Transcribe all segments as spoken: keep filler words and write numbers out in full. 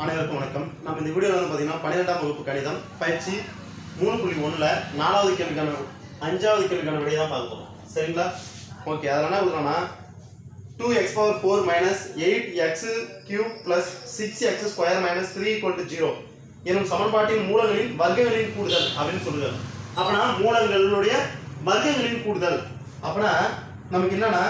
அனைவருக்கும் வணக்கம். நம்ம இந்த வீடியோவில் வந்து பார்த்தீங்கன்னா பன்னிரெண்டாம் வகுப்பு கணிதம் பயிற்சி மூணு புள்ளி ஒன்றில் நாலாவது கேள்விக்கான அஞ்சாவது கேள்விக்கான விடையை தான் பார்க்க போகிறோம். சரிங்களா? ஓகே, அதில் என்ன கொடுக்குறோன்னா two x power four minus eight x cube plus six x square minus three equal to zero எனும் சமன்பாட்டின் மூலங்களின் வர்க்கங்களின் கூடுதல் அப்படின்னு சொல்லுது. அப்பனா மூலங்களுடைய வர்க்கங்களின் கூடுதல் அப்பனா நமக்கு என்னன்னா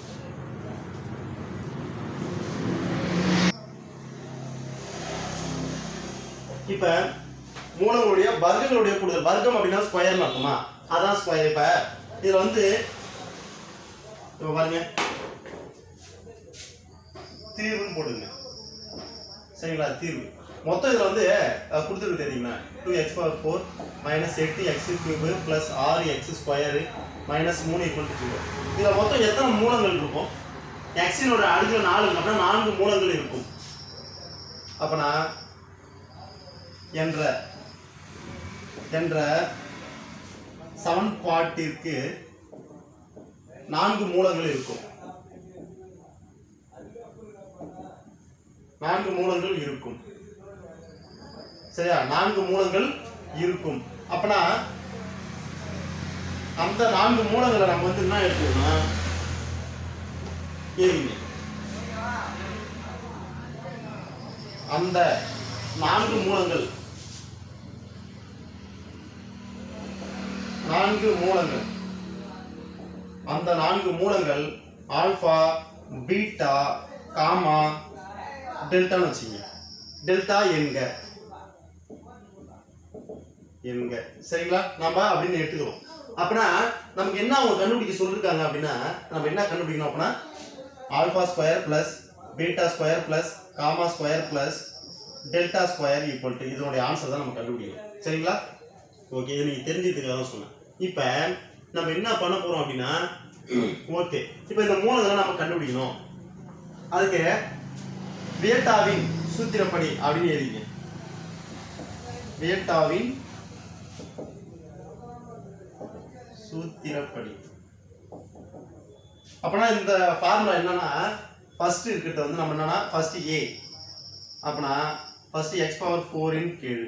இப்ப மூலங்களுடைய வர்க்கங்களுடைய கூடுதல், வர்க்கம் அப்படின்னா ஸ்கொயர்னு அர்த்தமா, அதான் ஸ்கொயர். இப்ப இதுல வந்து இப்ப பாருங்க தீர்வுன்னு போடுங்க. சரிங்களா? தீர்வு மொத்தம் இதுல வந்து கொடுத்துருக்கு தெரியுங்களா, two x power four minus எட்டு எக்ஸ் கியூப் பிளஸ் ஆறு எக்ஸ் ஸ்கொயரு மைனஸ் மூணு ஈக்குவல் டு ஜீரோ. இதுல மொத்தம் எத்தனை மூலங்கள் இருக்கும்? எக்ஸினோட அடுத்த நாலு அப்படின்னா நான்கு மூலங்கள் இருக்கும். அப்பனா என்ற என்ற சமன்பாட்டிற்கு நான்கு மூலங்கள் இருக்கும். நான்கு மூலங்கள் இருக்கும். சரியா? நான்கு மூலங்கள் இருக்கும். அப்பனா அந்த நான்கு மூலங்களை நம்ம வந்து என்ன எடுத்துக்கணும்னா அந்த நான்கு மூலங்கள் நான்கு மூலங்கள் அந்த நான்கு மூலங்கள் ஆல்பா, பீட்டா, காமா, டெல்டான்னு வச்சுங்க. டெல்டா என்க என்க சரிங்களா? நம்ம அப்படின்னு எடுத்துக்கிறோம். அப்படின்னா நமக்கு என்ன அவங்க கண்டுபிடிக்க சொல்லிருக்காங்க அப்படின்னா நம்ம என்ன கண்டுபிடிக்கணும் அப்படின்னா alpha square plus beta square plus gamma square plus delta square equal to இதனுடைய ஆன்சர் தான் நம்ம கண்டுபிடிக்கணும். சரிங்களா? ஓகே, இது நீங்க தெரிஞ்சுக்கிறதுக்காக தான் சொன்னேன். இப்போ நம்ம என்ன பண்ண போறோம் அப்படின்னா ஓகே, இப்போ இந்த மூலங்களை நம்ம கண்டுபிடிக்கணும். அதுக்கு வியட்டாவின் சூத்திரப்படி அப்படின்னு எழுதிங்க. வியட்டாவின் சூத்திரப்படி அப்பனா இந்த ஃபார்முலா என்னன்னா ஃபர்ஸ்ட் இருக்கிறது வந்து நம்ம என்னன்னா ஃபர்ஸ்ட் ஏ அப்பனா ஃபர்ஸ்ட் எக்ஸ் பவர் ஃபோரின் கீழ்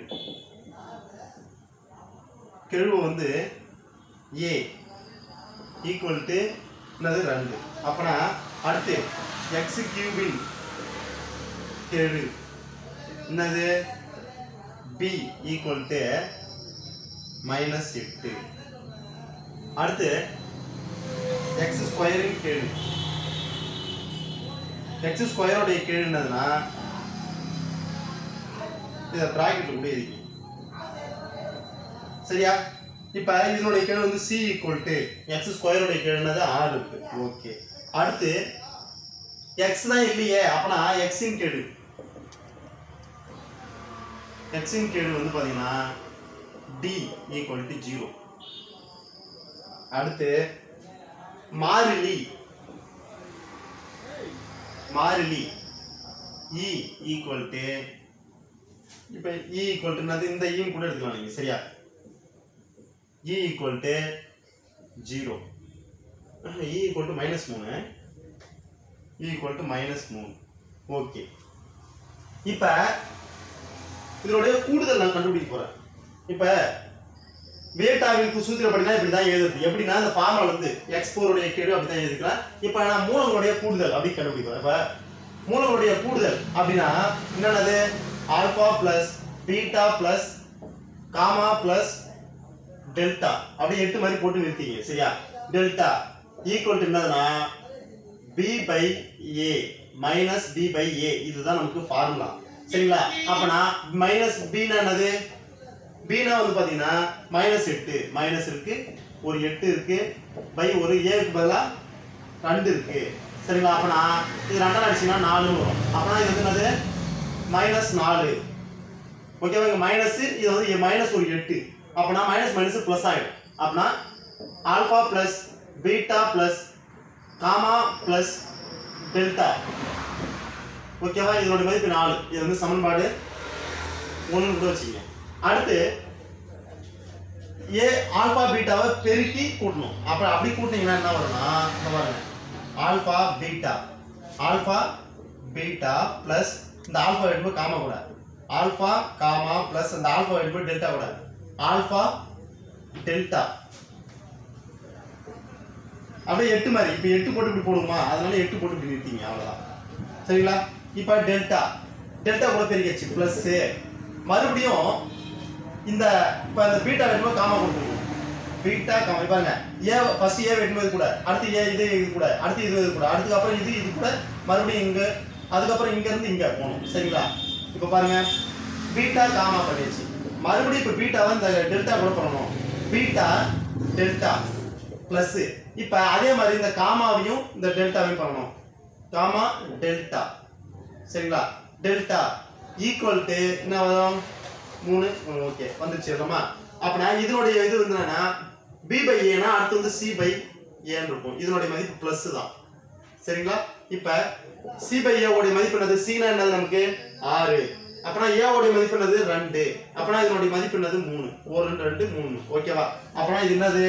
கெழுவு வந்து ஏ ஈக்குவல் டு என்னது ரெண்டு. அப்பனா அடுத்து எக்ஸ் கியூபின் கெழு என்னது பி ஈக்குவல் டு மைனஸ் எட்டு. அடுத்து எக்ஸ் ஸ்கொயரின் கீழ் எக்ஸ் ஸ்கொயரோடைய கீழ் என்னதுன்னா இதை பிராக்கெட் கூட இருக்கு. சரியா? இப்ப இதனுடைய கீழ் வந்து சி ஈக்குவல் டு எக்ஸ் ஸ்கொயரோடைய கீழ் என்னது ஆறு இருக்கு. ஓகே, அடுத்து எக்ஸ் தான் இல்லையே, அப்பனா எக்ஸின் கீழ் எக்ஸின் கீழ் வந்து பாத்தீங்கன்னா டி ஈக்குவல் டு ஜீரோ. அடுத்து மாறிலி மாறிலி இ ஈக்குவல் டு இப்ப இ ஈக்குவல் டு என்னது இந்த ஈன்னு கூட எடுத்துக்கலாம் நீங்க. சரியா? E equal to zero. E equal to minus மூணு இ ஈக்குவல் டு மைனஸ் மூணு. ஓகே, இப்ப இதனுடைய கூடுதல் நான் கண்டுபிடிக்க போறேன். இப்ப வியட்டாவிற்கு சூத்திரப்படினா இப்படிதான் எழுதுறது. எப்படின்னா இந்த ஃபார்முலா வந்து எக்ஸ் ஃபோர் உடைய கீழ் அப்படிதான் எழுதிக்கலாம். இப்ப நான் மூலங்களுடைய கூடுதல் அப்படி கண்டுபிடிக்கிறேன். இப்ப மூலங்களுடைய கூடுதல் அப்படின்னா என்னன்னது alpha plus beta plus gamma plus delta அப்படி எட்டு மாதிரி போட்டு நிறுத்திங்க. சரியா? டெல்டா ஈக்குவல் டு என்னதுன்னா b by a minus b by a. இதுதான் நமக்கு ஃபார்முலா. சரிங்களா? அப்பனா மைனஸ் பின்னா என்னது? பீனா வந்து பாத்தீங்கன்னா மைனஸ் எட்டு மைனஸ் இருக்கு, ஒரு எட்டு இருக்கு பை ஒரு ஏக்கு பதிலாக ரெண்டு இருக்கு. சரிங்களா? அப்பனா இது ரெண்டாம் அடிச்சுன்னா நாலு வரும். அப்பனா இது வந்து என்னது மைனஸ் நாலு. ஓகேவா? இங்க மைனஸ் இது வந்து மைனஸ் ஒரு எட்டு. அப்பனா மைனஸ் மைனஸ் பிளஸ் ஆயிடும். அப்பனா alpha plus beta plus gamma plus delta. ஓகேவா? இதோட மதிப்பு நாலு. இது வந்து சமன்பாடு ஒன்று கூட வச்சுங்க. அடுத்து ஏ ஆல்பா பீட்டாவை பெருக்கி கூட்டணும். அப்ப அப்படி கூட்டினீங்கன்னா என்ன வரும்னா பாருங்க alpha beta alpha beta plus இந்த ஆல்பா எடுக்கும் காமா கூட ஆல்பா காமா பிளஸ் அந்த ஆல்பா எடுக்கும் டெல்டா கூட ஆல்பா டெல்டா அப்படியே எட்டு மாதிரி இப்போ எட்டு போட்டு இப்படி போடுமா அதனால எட்டு போட்டு இப்படி நிறுத்திங்க அவ்வளோதான் சரிங்களா இப்போ டெல்டா டெல்டா கூட பெருகிச்சு பிளஸ் மறுபடியும் இந்த இப்போ இந்த பீட்டா வேணுமோ காமா கொடுக்கணும் பீட்டா காமா பாருங்க ஏ ஃபர்ஸ்ட் ஏ வேணுமோ கூட அடுத்து ஏ இது இது கூட அடுத்து இது இது கூட அடுத்து அப்புறம் இது இது கூட மறுபடியும் இங்கே அதுக்கப்புறம் இங்க இருந்து இங்க போகணும் சரிங்களா இப்போ பாருங்க பீட்டா காமா பண்ணிடுச்சு மறுபடியும் இப்போ பீட்டாவை இந்த டெல்டா கூட பண்ணணும் பீட்டா டெல்டா பிளஸ் இப்போ அதே மாதிரி இந்த காமாவையும் இந்த டெல்டாவையும் பண்ணணும் காமா டெல்டா சரிங்களா டெல்டா ஈக்குவல் டு என்ன வரும் மூணு ஓகே வந்துருச்சு இல்லைம்மா அப்படின்னா இதனுடைய இது வந்து என்னன்னா பி பை ஏனா அடுத்து வந்து சி பை ஏன்னு இருக்கும் இதனுடைய மதிப்பு பிளஸ் தான் சரிங்களா இப்போ சி பை ஏ உடைய மதிப்பு என்னது சீனா என்னது நமக்கு ஆறு அப்பனா ஏ உடைய மதிப்பு என்னது ரெண்டு அப்பனா இதனுடைய மதிப்பு என்னது மூணு ஒரு ரெண்டு ரெண்டு மூணு ஓகேவா அப்பனா இது என்னது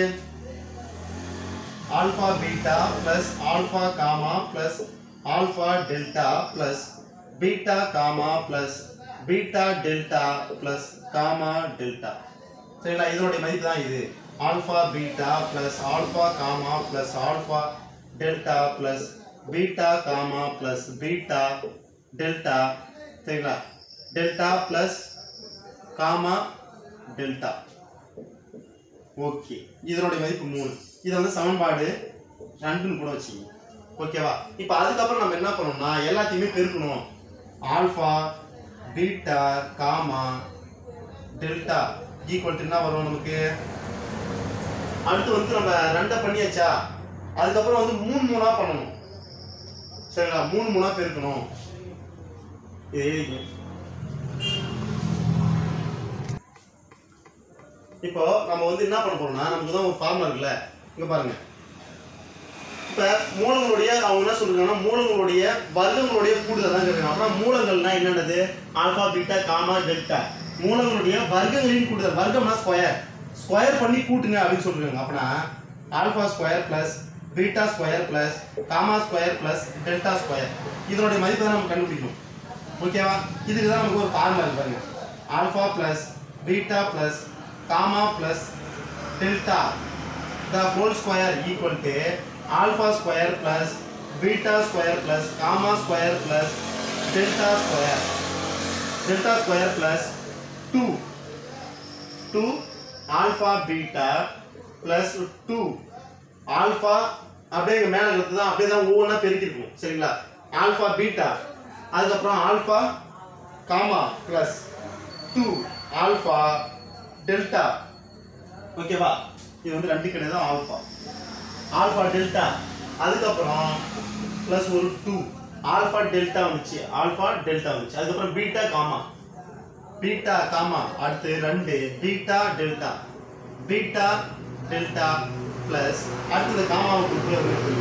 alpha beta plus alpha gamma plus alpha delta plus beta gamma plus beta delta plus gamma delta சரிங்களா இதனுடைய மதிப்பு தான் இது alpha beta plus alpha gamma plus alpha delta plus beta gamma plus beta delta சரிங்களா delta plus gamma delta okay இதனுடைய மதிப்பு மூணு இது வந்து சமன்பாடு ரெண்டுன்னு கூட வச்சுக்கோங்க ஓகேவா இப்போ அதுக்கப்புறம் நம்ம என்ன பண்ணணும்னா எல்லாத்தையுமே பெருக்கணும் alpha beta gamma delta equal to என்ன வரும் நமக்கு அடுத்து வந்து நம்ம ரெண்டை பண்ணியாச்சா அதுக்கப்புறம் வந்து மூணு மூணா பண்ணணும் சரிங்களா மூணு மூணா பெருக்கணும் இது எழுதிங்க இப்போ நம்ம வந்து என்ன பண்ண போறோம்னா நமக்கு தான் ஒரு ஃபார்முலா இருக்குல்ல இங்க பாருங்க இப்ப மூலங்களுடைய அவங்க என்ன சொல்றாங்கன்னா மூலங்களுடைய வர்க்கங்களுடைய கூடுதல் தான் கேட்கறாங்க அப்புறம் மூலங்கள்னா என்னது ஆல்பா பீட்டா காமா டெல்டா மூலங்களுடைய வர்க்கங்களின் கூடுதல் வர்க்கம்னா ஸ்கொயர் ஸ்கொயர் பண்ணி கூட்டுங்க அப்படின்னு சொல்றாங்க அப்படின்னா alpha square plus beta square plus gamma square plus delta square இதனுடைய மதிப்பு தான் நம்ம கண்டுபிடிக்கணும் ஓகேவா இதுக்கு தான் நமக்கு ஒரு ஃபார்முலா இருக்கு பாருங்க alpha plus beta plus gamma plus delta the whole square equal to alpha square plus beta square plus gamma square plus delta square delta square plus two two alpha beta plus two alpha அப்படியே மேல இருக்குதா அப்படியே தான் ஒவ்வொண்ணா பெருக்கி இருக்கும் சரிங்களா alpha beta அதுக்கப்புறம் alpha gamma plus two alpha delta ஓகேவா இது வந்து ரெண்டு கிடையாது ஆல்பா ஆல்பா டெல்டா அதுக்கப்புறம் பிளஸ் ஒரு டூ ஆல்பா டெல்டா வந்துச்சு ஆல்பா டெல்டா வந்துச்சு அதுக்கப்புறம் பீட்டா காமா பீட்டா காமா அடுத்து ரெண்டு beta delta beta delta plus அடுத்து இந்த காமாவுக்கு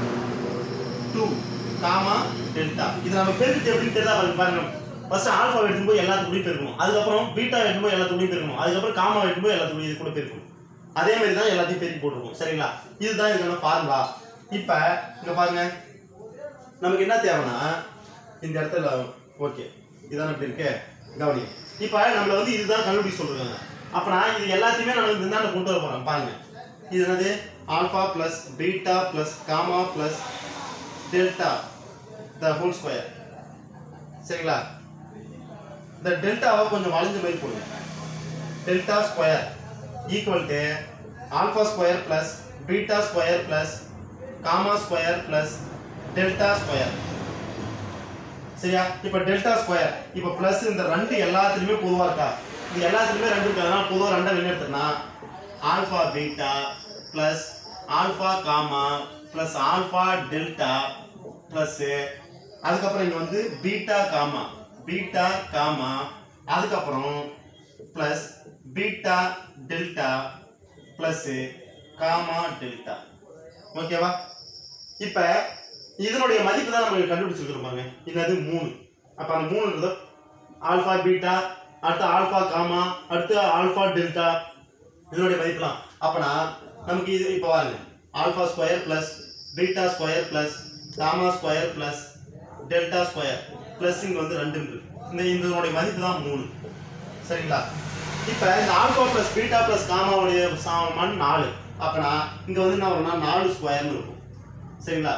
டூ காமா டெல்டா இது நம்ம பெருக்கிட்டு எப்படின்னு தெரியல பாருங்க ஃபர்ஸ்ட் ஆல்பா எடுக்கும்போது எல்லாத்துக்கூடயும் பெருக்கணும் அதுக்கப்புறம் பீட்டா எடுக்கும்போது எல்லாத்துக்கூடயும் பெருக்கணும் அதுக்கப்புறம் காமா எடுக்கும்போது எல்லாத்துக்கூடயும் இது கூட பெருக்கணும் அதே மாதிரி தான் எல்லாத்தையும் பெருக்கி போட்டுருக்கோம் சரிங்களா இதுதான் இதுக்கான ஃபார்முலா இப்போ இங்க பாருங்க நமக்கு என்ன தேவைன்னா இந்த இடத்துல ஓகே இதான் இப்படி இருக்கு கவனி இப்போ நம்மள வந்து இதுதான் கண்டுபிடிக்க சொல்றாங்க அப்பனா இது எல்லாத்தையுமே நம்ம இந்த கொண்டு வர போறோம் பாருங்க இது என்னது alpha plus beta plus gamma plus delta the whole square சரிங்களா இந்த டெல்டாவை கொஞ்சம் வளைஞ்ச மாதிரி போடுங்க delta square equal to alpha square plus beta square plus gamma square plus delta square சரியா இப்போ டெல்டா ஸ்கொயர் இப்போ பிளஸ் இந்த ரெண்டு எல்லாத்துலயுமே பொதுவா இருக்கா இது எல்லாத்துலயுமே ரெண்டு இருக்கறதுனால பொதுவா ரெண்டை வெளிய எடுத்துனா alpha beta plus alpha gamma plus alpha delta plus அதுக்கப்புறம் இங்க வந்து பீட்டா காமா பீட்டா காமா அதுக்கப்புறம் plus beta delta plus gamma delta ஓகேவா இப்போ இதனுடைய மதிப்பு தான் நம்ம கண்டுபிடிச்சிருக்கிறோம் பாருங்க என்னது மூணு அப்ப அந்த மூணுன்றது ஆல்பா பீட்டா அடுத்து ஆல்பா காமா அடுத்து ஆல்பா டெல்டா இதனுடைய மதிப்புலாம் அப்பனா நமக்கு இது இப்போ பாருங்க alpha square plus beta square plus gamma square plus delta square plus இங்க வந்து ரெண்டு இருக்கு. இந்த இதனுடைய மதிப்பு தான் மூணு. சரிங்களா? இப்ப இந்த ஆல்பா பிளஸ் பீட்டா பிளஸ் காமாவுடைய சமன்பாடு நாலு. அப்பனா இங்க வந்து என்ன வரும்னா நாலு ஸ்கொயர்னு இருக்கும். சரிங்களா?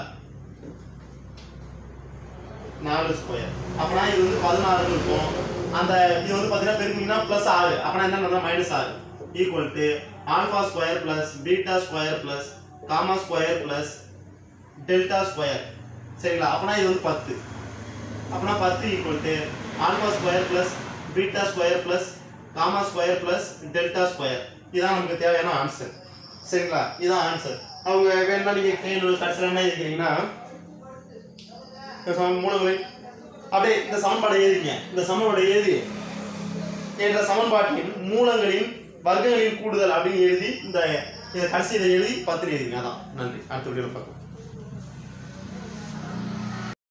நாலு ஸ்கொயர். அப்பனா இது வந்து பதினாறு இருக்கும். அந்த இது வந்து பாத்தீங்கன்னா பெருக்கினா பிளஸ் ஆறு. அப்பனா என்ன நடந்தா மைனஸ் ஆறு equal to alpha square plus beta square plus gamma square plus delta square. சரிங்களா? அப்பனா இது வந்து பத்து. அப்பனா பத்து equal to alpha square plus beta square plus gamma square plus delta square. இதான் நமக்கு தேவையான ஆன்சர். சரிங்களா? இதான் ஆன்சர். அவங்க வேணும்னா நீங்க கேள்வி கடைசியில் என்ன எழுதிக்கிறீங்கன்னா மூலங்களை அப்படியே இந்த சமன்பாடை எழுதிங்க. இந்த சமன்பாடை எழுதி என்ற சமன்பாட்டின் மூலங்களின் வர்க்கங்களின் கூடுதல் அப்படின்னு எழுதி இந்த கடைசி இதை எழுதி பத்து எழுதிங்க. அதான். நன்றி. அடுத்த வீடியோவில் பார்க்கலாம்.